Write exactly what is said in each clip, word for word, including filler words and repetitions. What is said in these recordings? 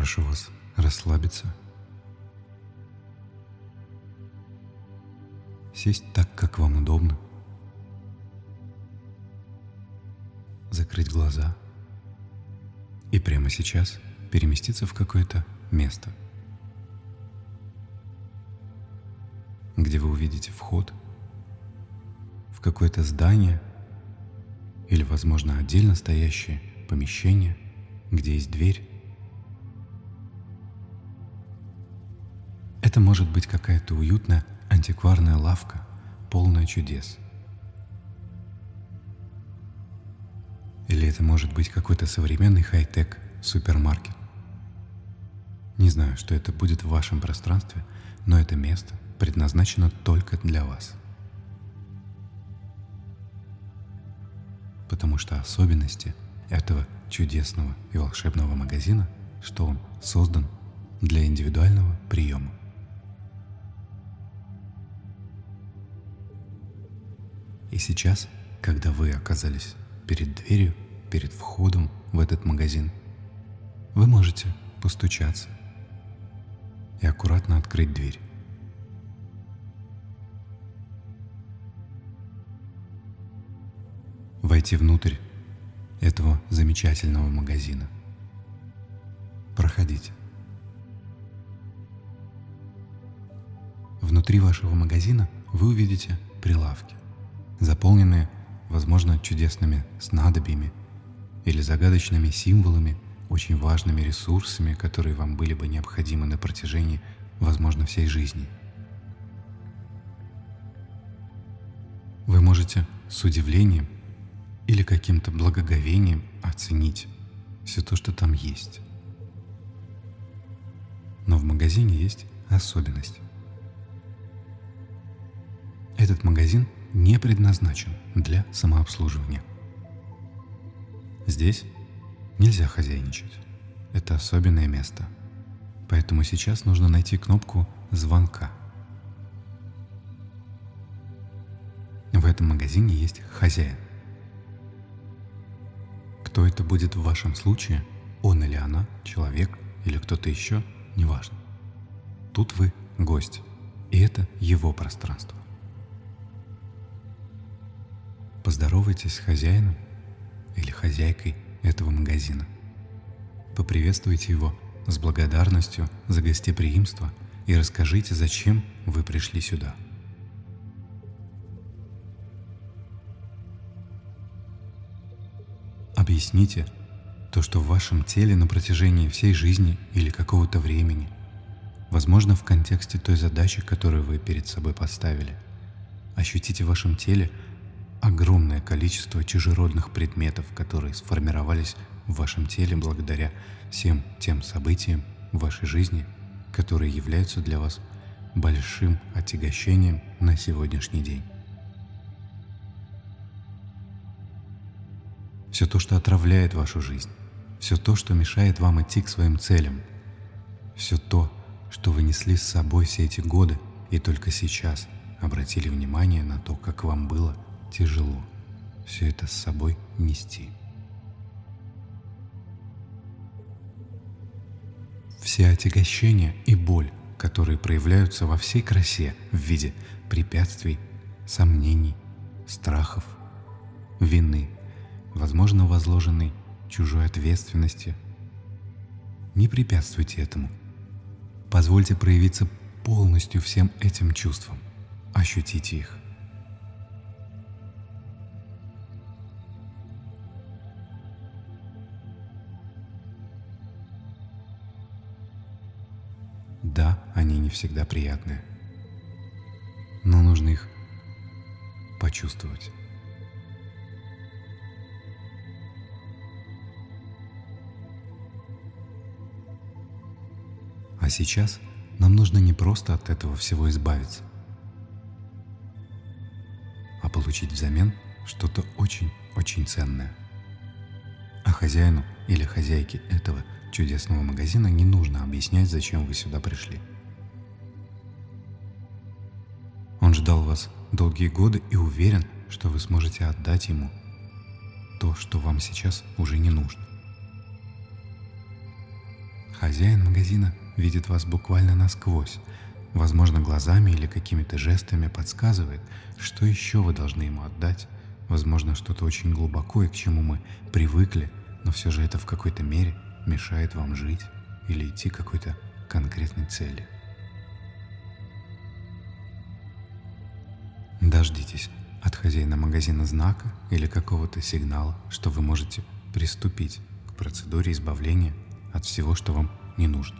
прошу вас расслабиться, сесть так, как вам удобно, закрыть глаза и прямо сейчас переместиться в какое-то место, где вы увидите вход в какое-то здание или, возможно, отдельно стоящее помещение, где есть дверь. Это может быть какая-то уютная антикварная лавка, полная чудес. Или это может быть какой-то современный хай-тек супермаркет. Не знаю, что это будет в вашем пространстве, но это место предназначено только для вас. Потому что особенности этого чудесного и волшебного магазина, что он создан для индивидуального приема. И сейчас, когда вы оказались перед дверью, перед входом в этот магазин, вы можете постучаться и аккуратно открыть дверь. Войти внутрь этого замечательного магазина. Проходите. Внутри вашего магазина вы увидите прилавки, заполненные, возможно, чудесными снадобьями или загадочными символами, очень важными ресурсами, которые вам были бы необходимы на протяжении, возможно, всей жизни. Вы можете с удивлением или каким-то благоговением оценить все то, что там есть. Но в магазине есть особенность. Этот магазин не предназначен для самообслуживания. Здесь нельзя хозяйничать. Это особенное место. Поэтому сейчас нужно найти кнопку звонка. В этом магазине есть хозяин. Кто это будет в вашем случае, он или она, человек или кто-то еще, неважно. Тут вы гость, и это его пространство. Поздоровайтесь с хозяином или хозяйкой этого магазина. Поприветствуйте его с благодарностью за гостеприимство и расскажите, зачем вы пришли сюда. Объясните то, что в вашем теле на протяжении всей жизни или какого-то времени, возможно, в контексте той задачи, которую вы перед собой поставили. Ощутите в вашем теле огромное количество чужеродных предметов, которые сформировались в вашем теле благодаря всем тем событиям в вашей жизни, которые являются для вас большим отягощением на сегодняшний день. Все то, что отравляет вашу жизнь, все то, что мешает вам идти к своим целям, все то, что вы несли с собой все эти годы и только сейчас обратили внимание на то, как вам было тяжело все это с собой нести. Все отягощения и боль, которые проявляются во всей красе в виде препятствий, сомнений, страхов, вины, возможно, возложенной чужой ответственности. Не препятствуйте этому. Позвольте проявиться полностью всем этим чувствам. Ощутите их. Да, они не всегда приятные, но нужно их почувствовать. А сейчас нам нужно не просто от этого всего избавиться, а получить взамен что-то очень-очень ценное. А хозяину или хозяйке этого чудесного магазина не нужно объяснять, зачем вы сюда пришли. Он ждал вас долгие годы и уверен, что вы сможете отдать ему то, что вам сейчас уже не нужно. Хозяин магазина видит вас буквально насквозь, возможно, глазами или какими-то жестами подсказывает, что еще вы должны ему отдать, возможно, что-то очень глубоко и к чему мы привыкли, но все же это в какой-то мере мешает вам жить или идти к какой-то конкретной цели. Дождитесь от хозяина магазина знака или какого-то сигнала, что вы можете приступить к процедуре избавления от всего, что вам не нужно.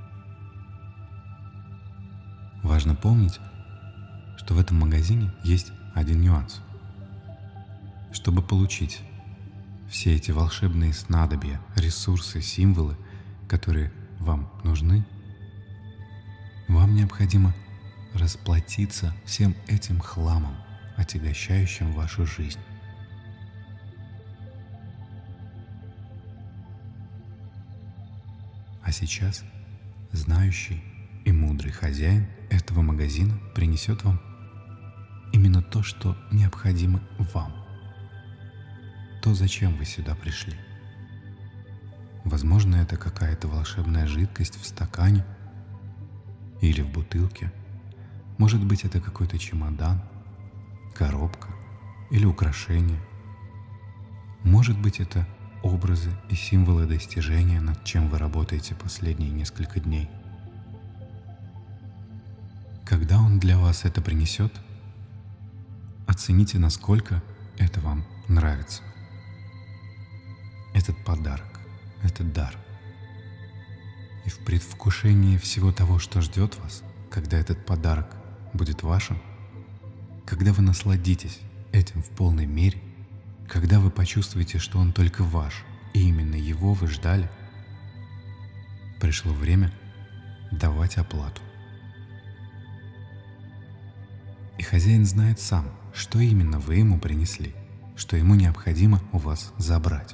Важно помнить, что в этом магазине есть один нюанс. Чтобы получить все эти волшебные снадобья, ресурсы, символы, которые вам нужны, вам необходимо расплатиться всем этим хламом, отягощающим вашу жизнь. А сейчас знающий и мудрый хозяин этого магазина принесет вам именно то, что необходимо вам. То, зачем вы сюда пришли. Возможно, это какая-то волшебная жидкость в стакане или в бутылке. Может быть, это какой-то чемодан, коробка или украшение. Может быть, это образы и символы достижения, над чем вы работаете последние несколько дней. Когда он для вас это принесет, оцените, насколько это вам нравится. Этот подарок, этот дар. И в предвкушении всего того, что ждет вас, когда этот подарок будет вашим, когда вы насладитесь этим в полной мере, когда вы почувствуете, что он только ваш, и именно его вы ждали, пришло время давать оплату. И хозяин знает сам, что именно вы ему принесли, что ему необходимо у вас забрать.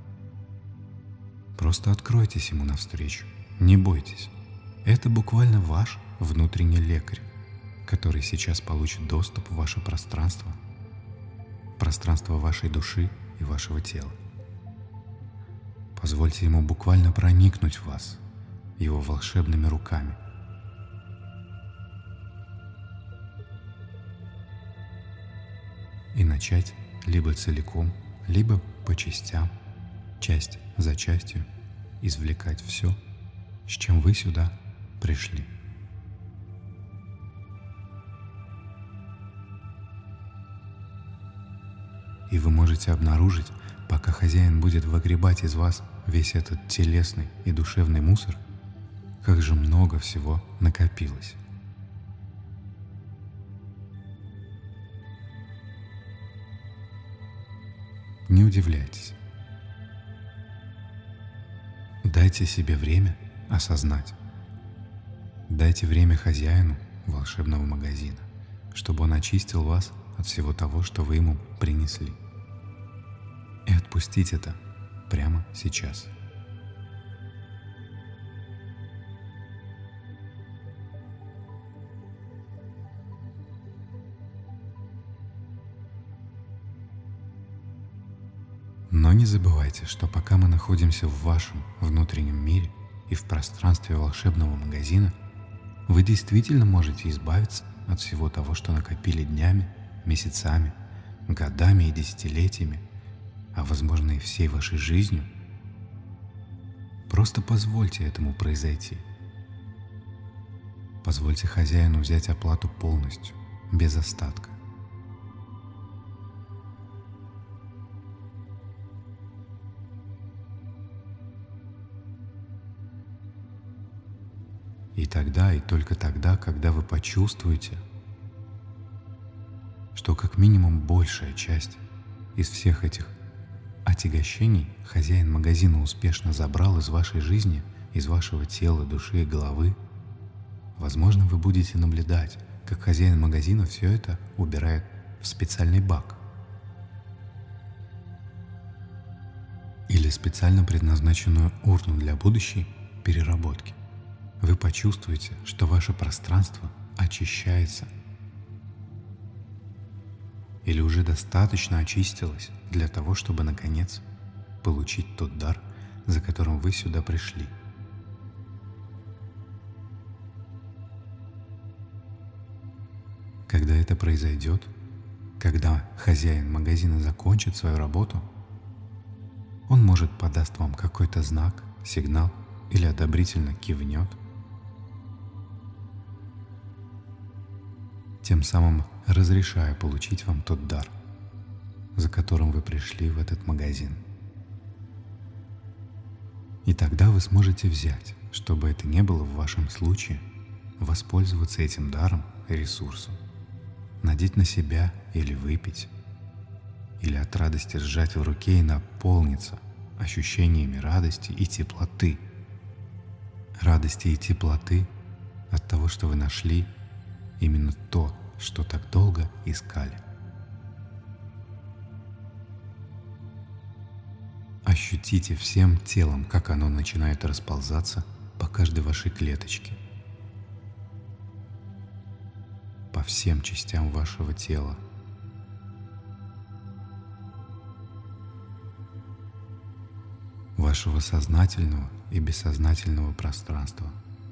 Просто откройтесь ему навстречу, не бойтесь. Это буквально ваш внутренний лекарь, который сейчас получит доступ в ваше пространство, пространство вашей души и вашего тела. Позвольте ему буквально проникнуть в вас его волшебными руками. И начать либо целиком, либо по частям, часть за частью, извлекать все, с чем вы сюда пришли. И вы можете обнаружить, пока хозяин будет выгребать из вас весь этот телесный и душевный мусор, как же много всего накопилось. Не удивляйтесь. Дайте себе время осознать. Дайте время хозяину волшебного магазина, чтобы он очистил вас от всего того, что вы ему принесли. И отпустить это прямо сейчас. Но не забывайте, что пока мы находимся в вашем внутреннем мире и в пространстве волшебного магазина, вы действительно можете избавиться от всего того, что накопили днями, месяцами, годами и десятилетиями, а возможно и всей вашей жизнью. Просто позвольте этому произойти. Позвольте хозяину взять оплату полностью, без остатка. И тогда, и только тогда, когда вы почувствуете, что как минимум большая часть из всех этих отягощений хозяин магазина успешно забрал из вашей жизни, из вашего тела, души и головы, возможно, вы будете наблюдать, как хозяин магазина все это убирает в специальный бак или специально предназначенную урну для будущей переработки. Вы почувствуете, что ваше пространство очищается или уже достаточно очистилось для того, чтобы, наконец, получить тот дар, за которым вы сюда пришли. Когда это произойдет, когда хозяин магазина закончит свою работу, он, может, подаст вам какой-то знак, сигнал или одобрительно кивнет, тем самым разрешая получить вам тот дар, за которым вы пришли в этот магазин. И тогда вы сможете взять, что бы это ни было в вашем случае, воспользоваться этим даром и ресурсом, надеть на себя или выпить, или от радости сжать в руке и наполниться ощущениями радости и теплоты. Радости и теплоты от того, что вы нашли именно то, что так долго искали. Ощутите всем телом, как оно начинает расползаться по каждой вашей клеточке, по всем частям вашего тела. Вашего сознательного и бессознательного пространства.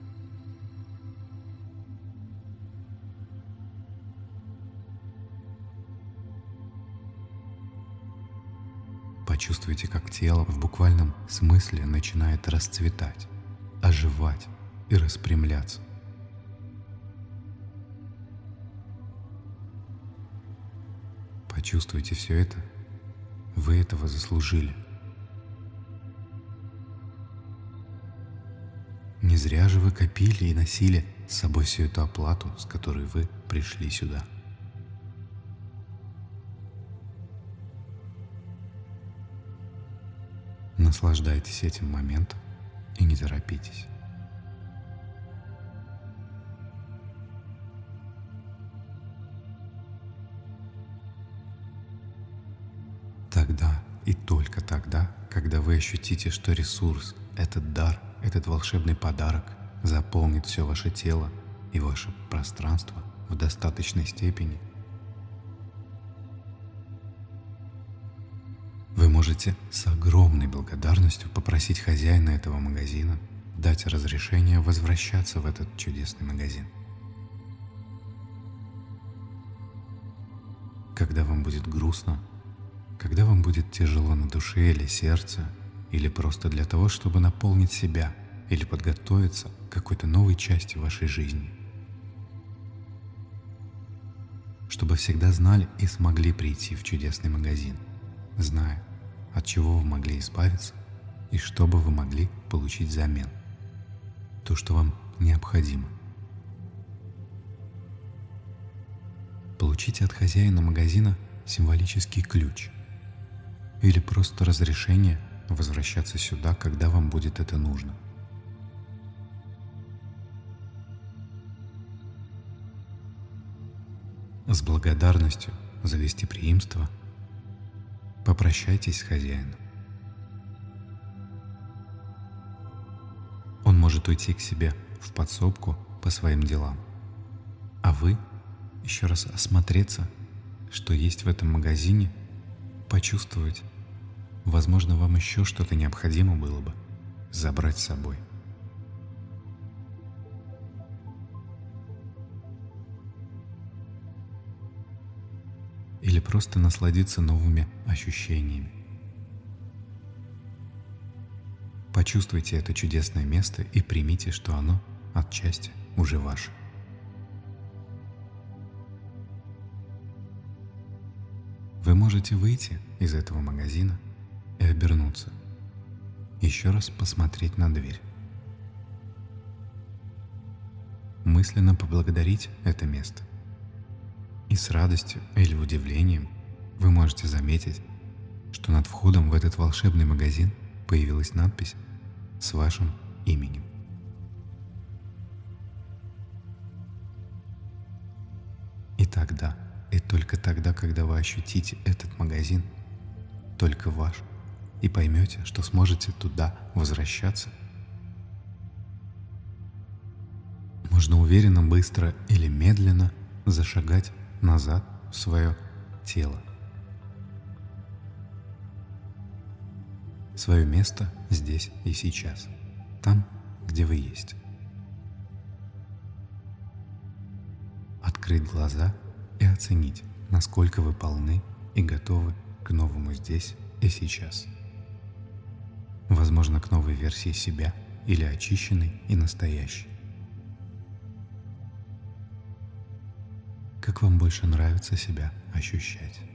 Почувствуйте, как тело в буквальном смысле начинает расцветать, оживать и распрямляться. Почувствуйте все это. Вы этого заслужили. Не зря же вы копили и носили с собой всю эту оплату, с которой вы пришли сюда. Наслаждайтесь этим моментом и не торопитесь. Тогда и только тогда, когда вы ощутите, что ресурс, этот дар, этот волшебный подарок заполнит все ваше тело и ваше пространство в достаточной степени, вы можете с огромной благодарностью попросить хозяина этого магазина дать разрешение возвращаться в этот чудесный магазин. Когда вам будет грустно, когда вам будет тяжело на душе или сердце, или просто для того, чтобы наполнить себя или подготовиться к какой-то новой части вашей жизни. Чтобы всегда знали и смогли прийти в чудесный магазин, зная, от чего вы могли избавиться и что бы вы могли получить взамен. То, что вам необходимо. Получите от хозяина магазина символический ключ или просто разрешение возвращаться сюда, когда вам будет это нужно. С благодарностью за гостеприимство попрощайтесь с хозяином. Он может уйти к себе в подсобку по своим делам, а вы еще раз осмотреться, что есть в этом магазине, почувствовать, возможно, вам еще что-то необходимо было бы забрать с собой. Или просто насладиться новыми ощущениями. Почувствуйте это чудесное место и примите, что оно отчасти уже ваше. Вы можете выйти из этого магазина и обернуться, еще раз посмотреть на дверь. Мысленно поблагодарить это место. И с радостью или удивлением вы можете заметить, что над входом в этот волшебный магазин появилась надпись с вашим именем. И тогда, и только тогда, когда вы ощутите этот магазин, только ваш, и поймете, что сможете туда возвращаться, можно уверенно, быстро или медленно зашагать назад в свое тело. Свое место здесь и сейчас, там, где вы есть. Открыть глаза и оценить, насколько вы полны и готовы к новому здесь и сейчас. Возможно, к новой версии себя или очищенной и настоящей. Как вам больше нравится себя ощущать?